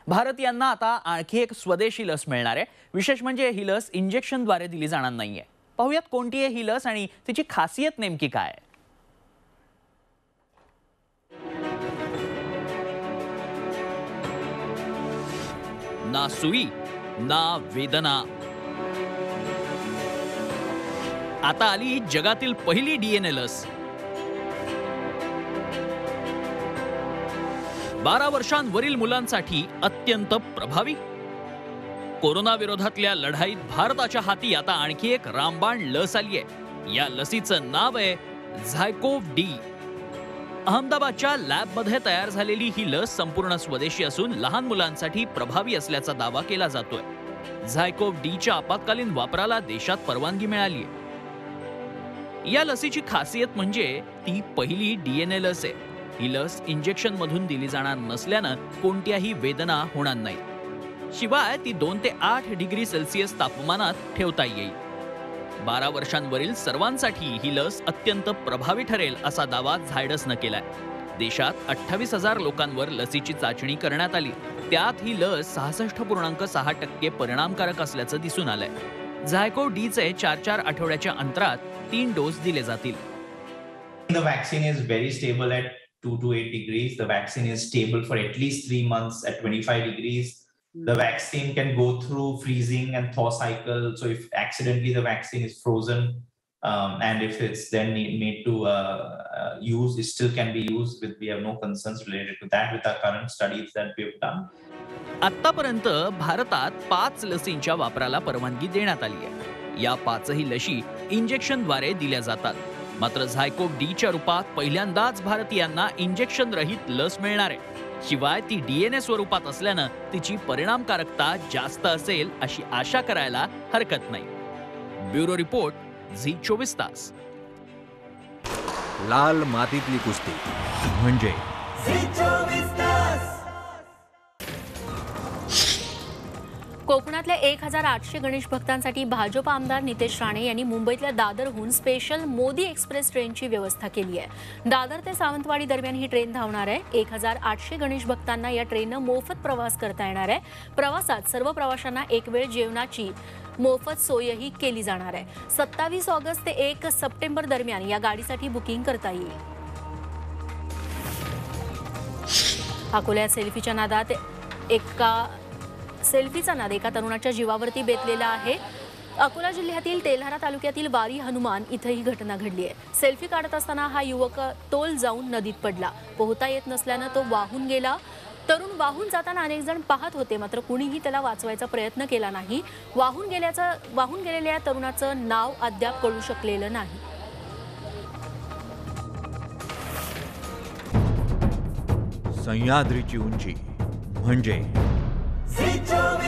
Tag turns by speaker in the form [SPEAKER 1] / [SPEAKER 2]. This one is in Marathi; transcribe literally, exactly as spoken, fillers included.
[SPEAKER 1] भारत यांना आता आणखी एक स्वदेशी लस मिळणार आहे। विशेष म्हणजे ही लस इंजेक्शनद्वारे दिली जाणार नाहीये। पाहूयात कोणती आहे ही लस आणि तिची खासियत नेमकी काय आहे। ना सुई ना वेदना, आता आली जगातील पहिली डीएनए लस। बारा वर्षांवरील मुलांसाठी अत्यंत प्रभावी। कोरोना विरोधातल्या लढाईत भारताच्या हाती आता आणखी एक रामबाण लस आली आहे। या लसीचं नाव आहे झायकोव्ह डी। अहमदाबादच्या लॅबमध्ये तयार झालेली ही लस संपूर्ण स्वदेशी असून लहान मुलांसाठी प्रभावी असल्याचा दावा केला जातोय। झायकोव्ह डीच्या आपत्कालीन वापराला देशात परवानगी मिळाली आहे। या लसीची खासियत म्हणजे ती पहिली डीएनए लस आहे। ही लस इंजेक्शन मधून दिली जाणार नसल्यानं कोणत्याही वेदना होणार नाही। शिवाय ती दोन ते आठ डिग्री सेल्सिअस तापमानात ठेवता येईल। बारा वर्षांवरील सर्वांसाठी ही लस अत्यंत प्रभावी ठरेल असा दावा झायडसनं केलाय। देशात अठ्ठावीस हजार लोकांवर लसीची चाचणी करण्यात आली। त्यात ही लस सहासष्ट पूर्णांक सहा टक्के परिणामकारक असल्याचं दिसून आलंय। झायकोव्ह डीचे चार चार आठवड्याच्या अंतरात तीन डोस दिले जातील।
[SPEAKER 2] The vaccine is very stable at two to eight degrees. The vaccine is stable for at least three months at twenty-five degrees. The vaccine can go through freezing and thaw cycle. So if accidentally the vaccine is frozen um, and if it's then made to uh, uh, use, it still can be used. With we have no concerns related to that with our current studies that we have done.
[SPEAKER 1] आतापर्यंत भारतात पाच लसींच्या वापराला परवानगी देण्यात आली आहे। या पाचही लशी इंजेक्शनद्वारे दिल्या जातात। मात्र झायकोव्ह डीच्या रूपात पहिल्यांदाच भारतीयांना इंजेक्शन रहित लस मिळणार आहे। शिवाय ती डीएनए स्वरूपात असल्यानं तिची परिणामकारकता जास्त असेल अशी आशा करायला हरकत नाही। ब्युरो रिपोर्ट झी चोवीस तास।
[SPEAKER 3] लाल मातीतली कुस्ती म्हणजे झी चोवीस तास।
[SPEAKER 4] कोकणातल्या एक हजार आठशे गणेश भक्तांसाठी भाजप आमदार नितेश राणे यांनी मुंबईतल्या दादरहून स्पेशल मोदी एक्सप्रेस ट्रेनची व्यवस्था केली आहे। दादर ते सावंतवाडी दरम्यान ही ट्रेन धावणार आहे। एक हजार आठशे गणेश भक्तांना या ट्रेननं मोफत प्रवास करता येणार आहे। प्रवासात सर्व प्रवाशांना एक वेळ जेवणाची मोफत सोयही केली जाणार आहे। सत्तावीस ऑगस्ट ते एक सप्टेंबर दरम्यान या गाडीसाठी बुकिंग करता येईल। अकोल्यात सेल्फीच्या नादात एका सेल्फीचा नाद एका तरुणाच्या जीवावरती बेतलेला आहे। अकोला जिल्ह्यातील तेल्हारा तालुक्यातील वारी हनुमान इथं ही घटना घडली आहे। सेल्फी काढत असताना हा युवक तोल जाऊन नदीत पडला। पोहता येत नसल्यानं तो वाहून गेला। तरुण वाहून जाताना अनेक जण पाहत होते, मात्र कुणीही त्याला वाचवायचा प्रयत्न केला नाही। वाहून गेल्याचं वाहून गेलेल्या तरुणाचं नाव अद्याप कळू शकलेलं नाही।
[SPEAKER 3] सह्याद्रीची उंची म्हणजे